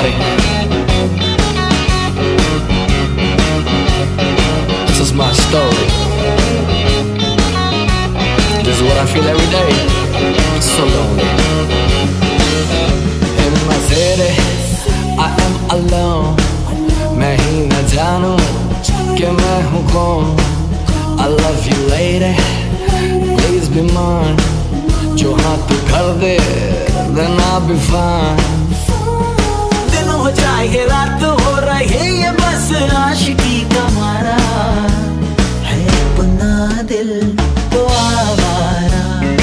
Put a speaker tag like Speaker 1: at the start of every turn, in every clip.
Speaker 1: everybody. This is my story. This is what I feel every day. So lonely. In my city, I am alone. मैं ही न जानूं कि मैं हूँ कौन. I love you lady, please be mine. जो हाँ तू कर दे, then I'll be fine.
Speaker 2: दिन हो चाहे रात हो रहे ये बस आशिकी का मारा है अपना दिल तो आवारा.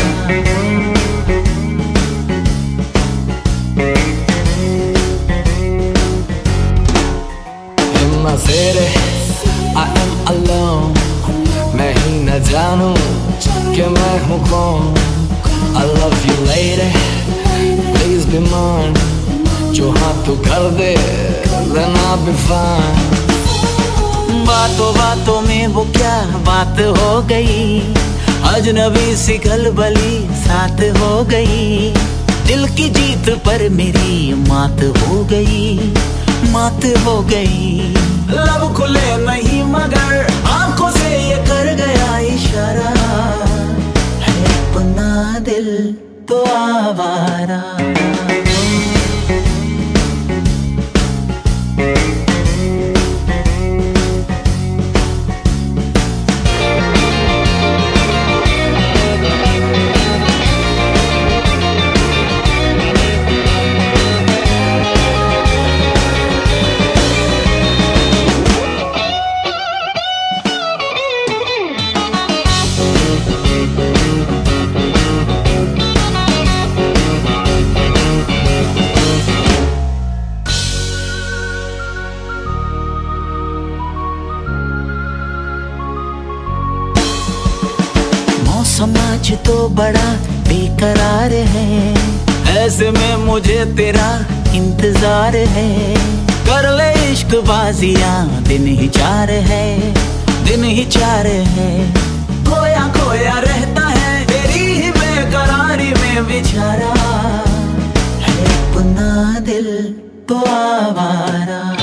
Speaker 1: In my city, I am alone. मैं ही न जानूं कि मैं हूँ कौन. I love you lady, please be mine. जो हाँ तू कर दे, then I'll be fine.
Speaker 2: बातों बातों में वो क्या बात हो गई, अजनबी सी खलबली साथ हो गई. दिल की जीत पर मेरी मात हो गई, मात हो गई. लब खुले नहीं मगर आंखों से ये कर गया इशारा है अपना दिल तो आवारा. समाज तो बड़ा बेकरार है, ऐसे में मुझे तेरा इंतजार है. कर ले इश्क बाजियां, दिन ही चार है, दिन ही चार है. खोया खोया रहता है तेरी ही बेकरारी में बेचारा है अपना दिल तो आवारा.